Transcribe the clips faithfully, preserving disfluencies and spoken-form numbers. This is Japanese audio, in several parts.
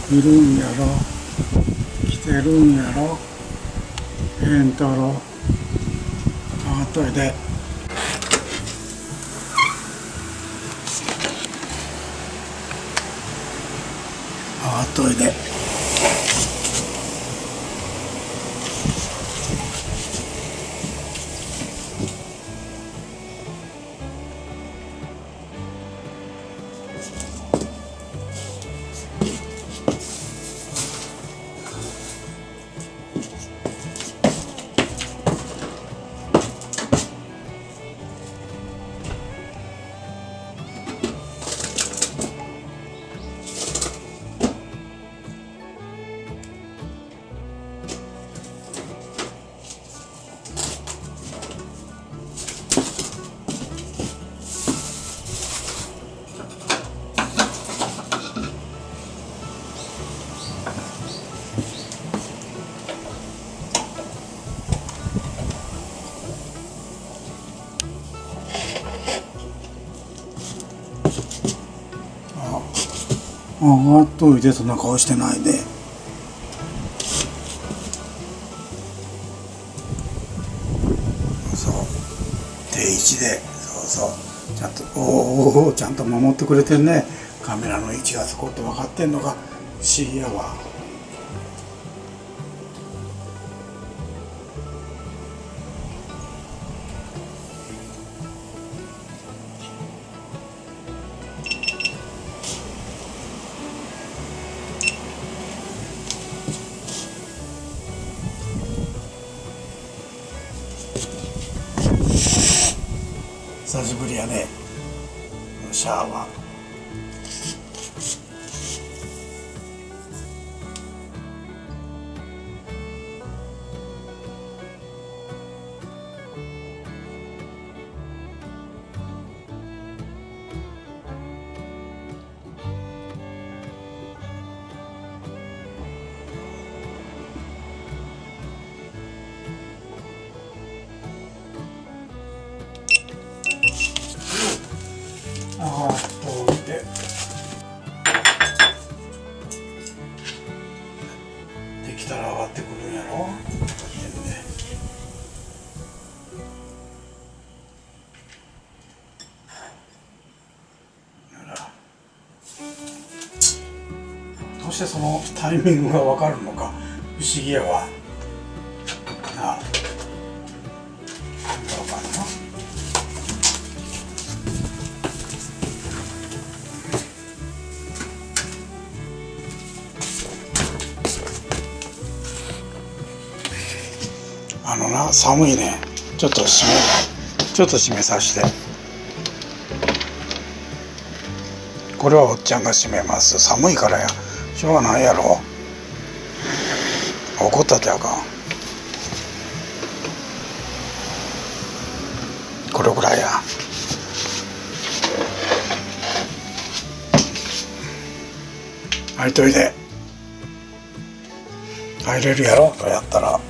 いるんやろ、来てるんやろ、えんとろ、あっといで。あっといで。あっといて、そんな顔してないで。そう定位置で、そうそうちゃんとおおちゃんと守ってくれてるね。カメラの位置がそこって分かってんのか不思議やわ。久しぶりやね、シャワー。あっといて。できたら上がってくるんやろ。どうしてそのタイミングが分かるのか不思議やわ。なあ、分かんな。あのな、寒いね。ちょっと閉め、ちょっと閉めさせて。これはおっちゃんが閉めます。寒いからや。しょうがないやろ。怒ったってあかん。これぐらいや。入っといて。入れるやろ。こうやったら。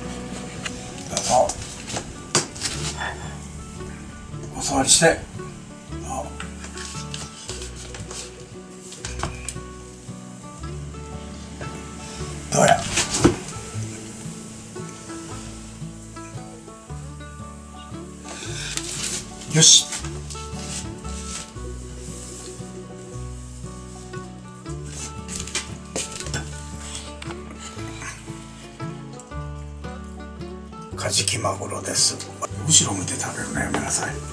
お座りして。どうや。よし。カジキマグロです。後ろ向いて食べるのやめなさい。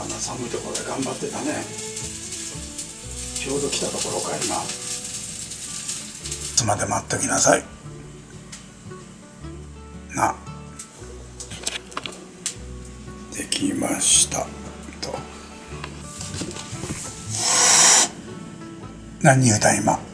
あんな寒いところで頑張ってたね。ちょうど来たところか今。いつまで待っときなさいな。できましたと。何言うた今。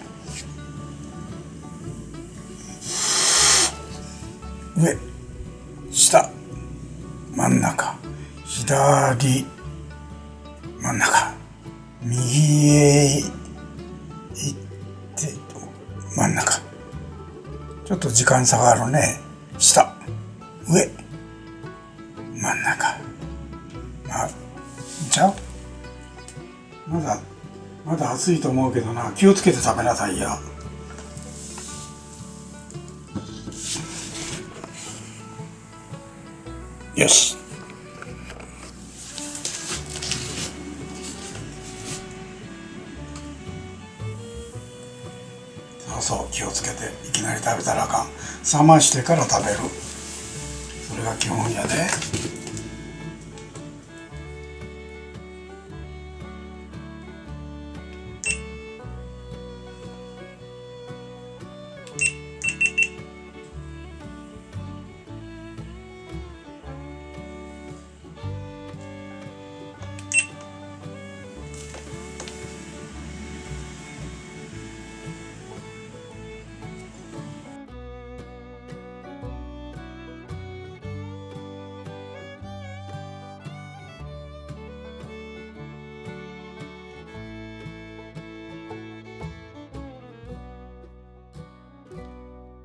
上、下、真ん中、左、真ん中、右へ行って真ん中。ちょっと時間差があるね。下、上、真ん中。まあ、ちゃう？まだまだ暑いと思うけどな。気をつけて食べなさいよ。よし。そうそう、気をつけて。いきなり食べたらあかん。冷ましてから食べる。それが基本やで。